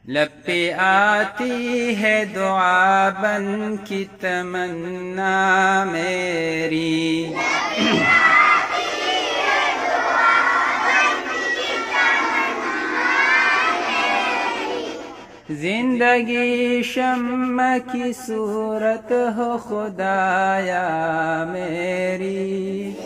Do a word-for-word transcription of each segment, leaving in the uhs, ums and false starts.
لب پہ آتی ہے دعا بن کی تمنا میری، زندگی شمع کی صورت ہو خدایا میری،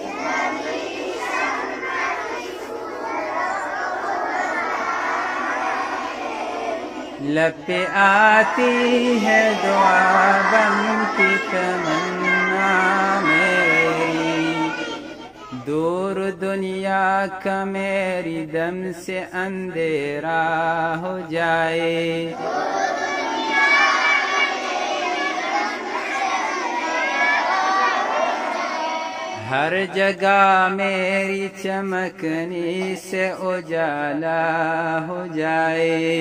لب پہ آتی ہے دعا بن کی تمنا میری، دور دنیا کا میری دم سے اندھیرا ہو جائے، ہر جگہ میری چمکنے سے اجالا ہو جائے،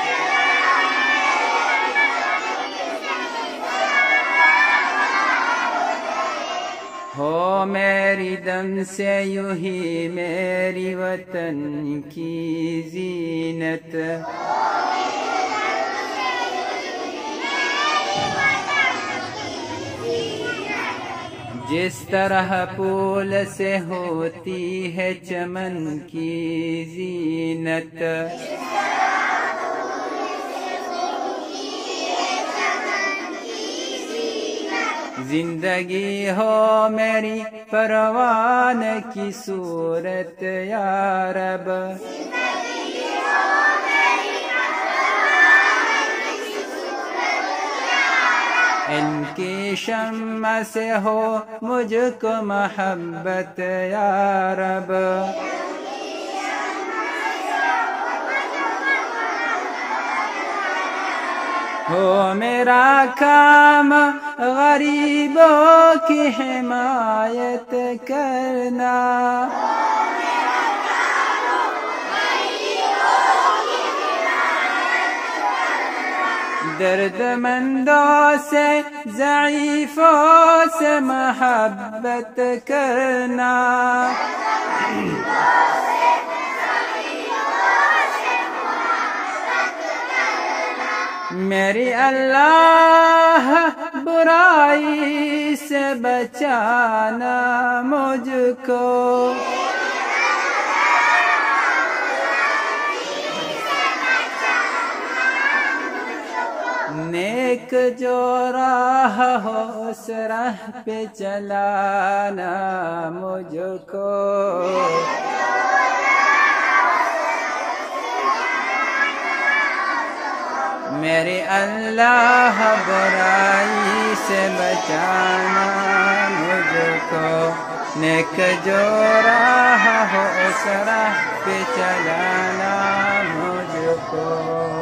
ہو میری دم سے یوں ہی میری وطن کی زینت، جس طرح پھول سے ہوتی ہے چمن کی زینت، زندگی ہو میری پروان کی صورت یا رب، ان کی شمع سے ہو مجھ کو محبت یا رب، ہو میرا کام غریبوں کی حمایت کرنا، درد مندوں سے ضعیفوں سے محبت کرنا، میری اللہ برائی سے بچانا مجھ کو، نیک جو راہ ہو اس راہ پہ چلانا مجھ کو، میرے اللہ برائی سے بچانا مجھ کو، نیک جو راہ ہو اس راہ پہ چلانا مجھ کو۔